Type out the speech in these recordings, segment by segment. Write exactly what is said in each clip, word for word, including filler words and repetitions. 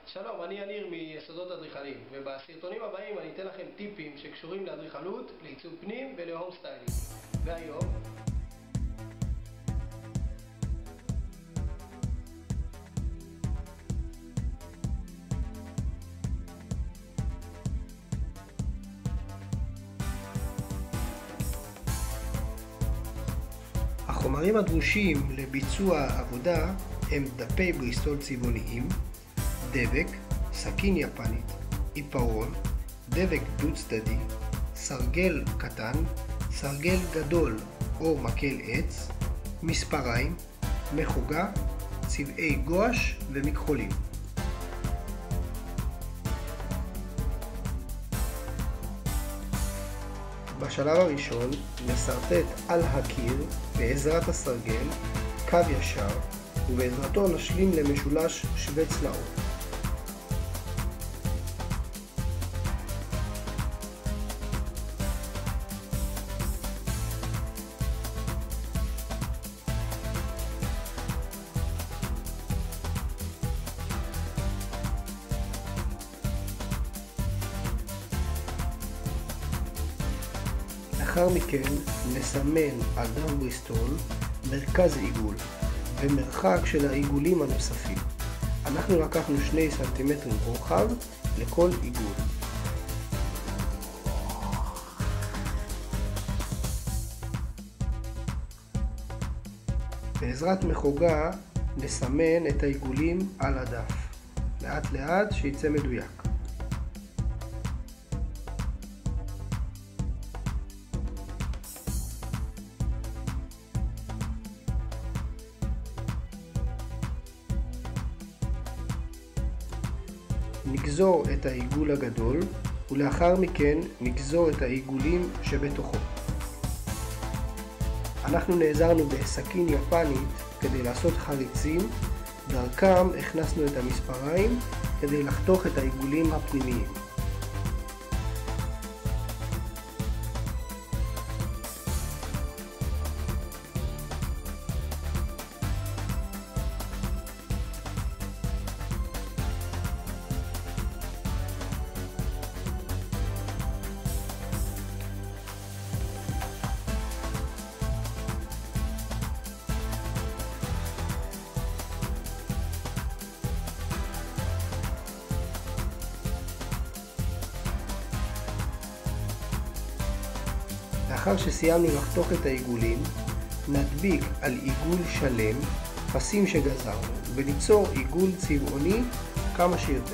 שלום, אני יניר מיסודות אדריכלים, ובסרטונים הבאים אני אתן לכם טיפים שקשורים לאדריכלות, לעיצוב פנים ולהום סטיילינג. והיום החומרים הדרושים לביצוע העבודה הם דפי בריסטול צבעוניים, דבק, סכין יפנית, עיפרון, דבק דו צדדי, סרגל קטן, סרגל גדול או מקל עץ, מספריים, מחוגה, צבעי גואש ומכחולים. בשלב הראשון נסרטט על הקיר בעזרת הסרגל קו ישר, ובעזרתו נשלים למשולש שווה צלעות. לאחר מכן נסמן על דף בריסטול מרכז עיגול ומרחק של העיגולים הנוספים. אנחנו לקחנו שני סנטימטרים רוחב לכל עיגול. בעזרת מחוגה נסמן את העיגולים על הדף, לאט לאט שיצא מדויק. נגזור את העיגול הגדול ולאחר מכן נגזור את העיגולים שבתוכו. אנחנו נעזרנו בסכין יפנית כדי לעשות חריצים, דרכם הכנסנו את המספריים כדי לחתוך את העיגולים הפנימיים. לאחר שסיימנו לחתוך את העיגולים, נדביק על עיגול שלם פסים שגזרנו וליצור עיגול צבעוני כמה שיותר.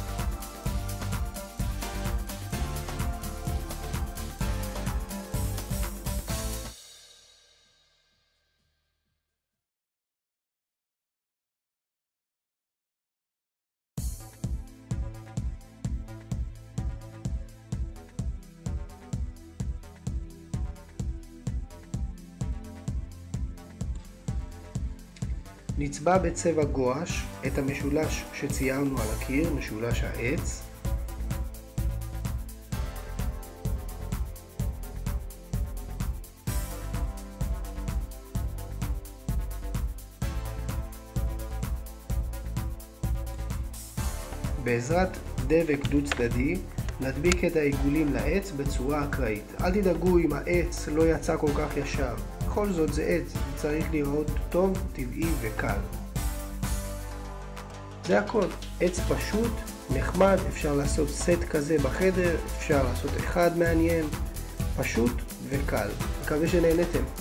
נצבע בצבע גואש את המשולש שציירנו על הקיר, משולש העץ. בעזרת דבק דו צדדי נדביק את העיגולים לעץ בצורה אקראית. אל תדאגו אם העץ לא יצא כל כך ישר. בכל זאת זה עץ, זה צריך לראות טוב, טבעי וקל. זה הכל. עץ פשוט, נחמד, אפשר לעשות סט כזה בחדר, אפשר לעשות אחד מעניין, פשוט וקל. מקווה שנהנתם.